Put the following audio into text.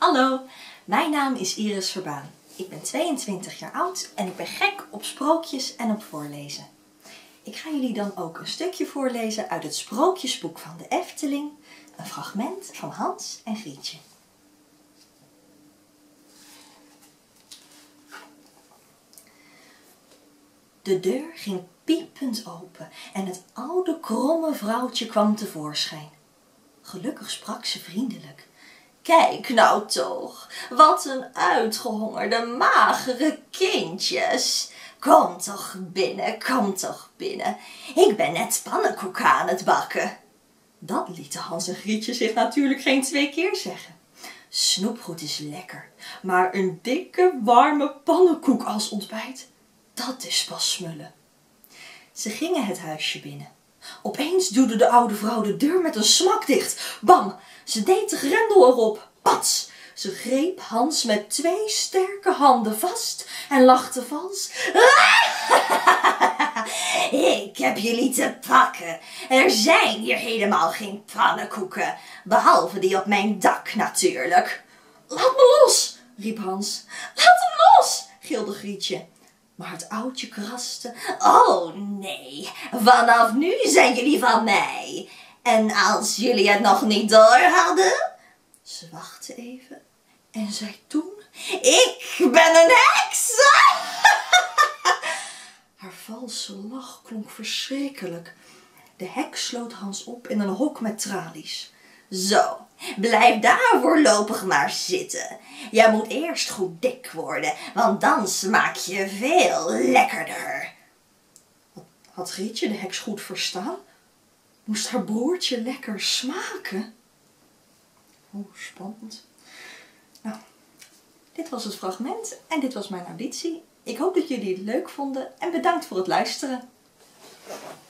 Hallo, mijn naam is Iris Verbaan. Ik ben 22 jaar oud en ik ben gek op sprookjes en op voorlezen. Ik ga jullie dan ook een stukje voorlezen uit het sprookjesboek van de Efteling, een fragment van Hans en Grietje. De deur ging piepend open en het oude kromme vrouwtje kwam tevoorschijn. Gelukkig sprak ze vriendelijk. Kijk nou toch, wat een uitgehongerde, magere kindjes. Kom toch binnen, kom toch binnen. Ik ben net pannenkoeken aan het bakken. Dat lieten Hans en Grietje zich natuurlijk geen 2 keer zeggen. Snoepgoed is lekker, maar een dikke, warme pannenkoek als ontbijt, dat is pas smullen. Ze gingen het huisje binnen. Opeens duwde de oude vrouw de deur met een smak dicht. Bam! Ze deed de grendel erop. Pats! Ze greep Hans met 2 sterke handen vast en lachte vals. Ik heb jullie te pakken. Er zijn hier helemaal geen pannenkoeken, behalve die op mijn dak natuurlijk. Laat me los, riep Hans. Laat hem los, gilde Grietje. Maar het oudje kraste. Oh nee, vanaf nu zijn jullie van mij. En als jullie het nog niet door hadden. Ze wachtte even en zei toen. Ik ben een heks. Haar valse lach klonk verschrikkelijk. De heks sloot Hans op in een hok met tralies. Zo, blijf daar voorlopig maar zitten. Jij moet eerst goed dik worden, want dan smaak je veel lekkerder. Had Grietje de heks goed verstaan? Moest haar broertje lekker smaken? Spannend. Nou, dit was het fragment en dit was mijn auditie. Ik hoop dat jullie het leuk vonden en bedankt voor het luisteren.